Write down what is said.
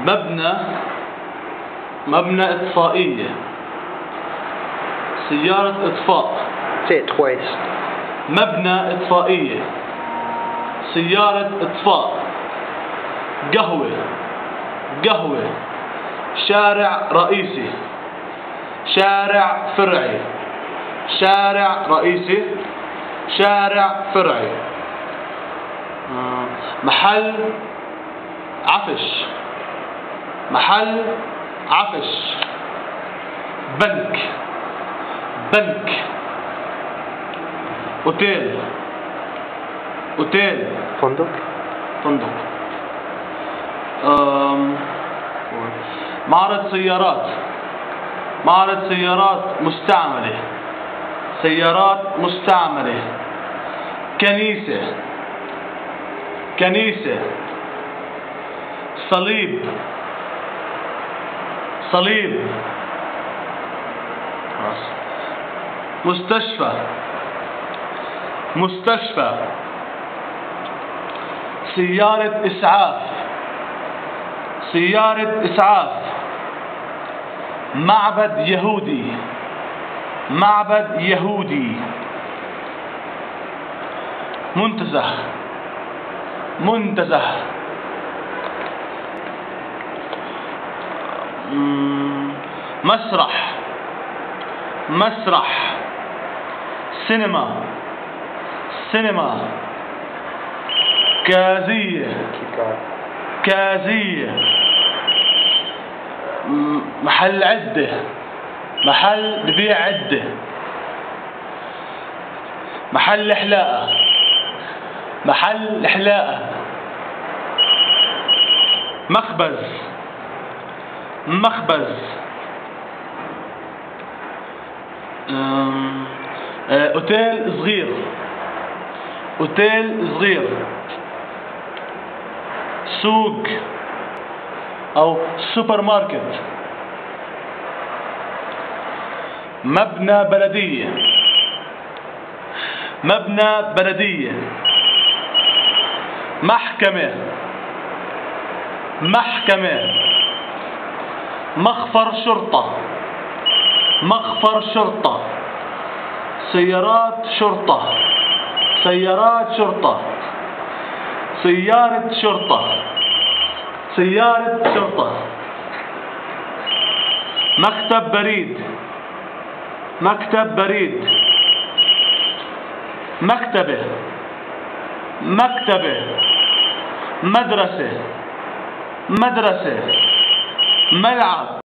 مبنى إطفائية. سيارة إطفاء. Say it twice. مبنى إطفائية. سيارة إطفاء. قهوة. شارع رئيسي. شارع فرعي. شارع رئيسي. شارع فرعي. محل عفش. محل عفش. بنك. اوتيل. فندق. معرض سيارات مستعملة. سيارات مستعملة. كنيسة. صليب. مستشفى. سيارة إسعاف. معبد يهودي. منتزه. مسرح. سينما. كازية. محل عدة. محل ببيع عدة. محل حلاقة. مخبز. اوتيل صغير. سوق أو سوبر ماركت. مبنى بلدية. محكمة. مخفر شرطة. سيارات شرطة. سيارة شرطة. مكتب بريد. مكتبة. مدرسة. ملعب.